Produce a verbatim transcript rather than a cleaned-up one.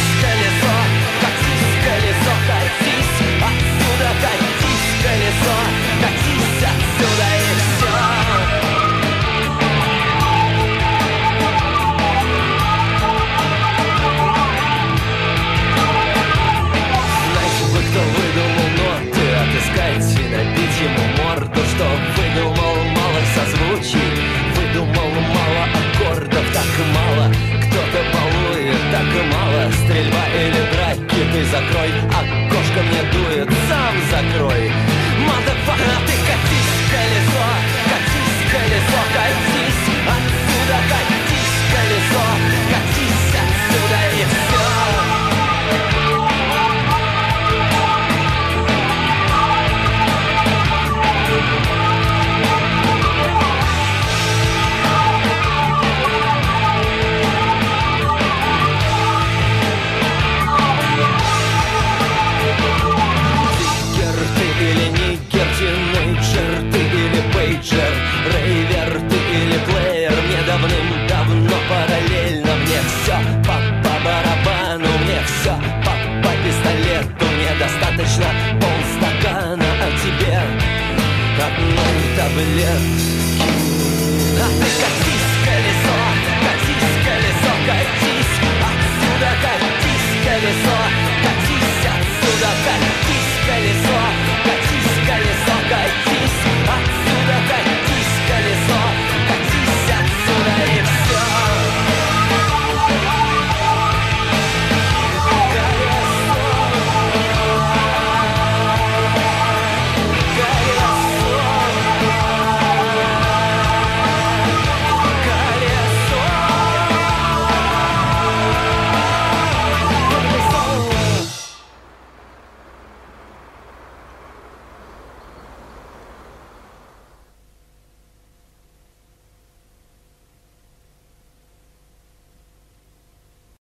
Катись, колесо, катись, колесо, катись отсюда, катись, колесо, катись отсюда и все. Знаете бы, кто выдумал ноты, отыскать и набить ему морду, что выдумал мало созвучий, выдумал мало аккордов, так мало. Кто-то балует, так мало. Стрельба или драки, ты закрой, окошко мне дует, сам закрой. Мадафака, ты катись, колесо, катись, колесо, катись отсюда, катись, колесо, катись отсюда и все. Рейвер ты или плеер, мне давным-давно параллельно. Мне все по, по барабану, мне все по, по пистолету. Мне достаточно полстакана, а тебе одной таблетки.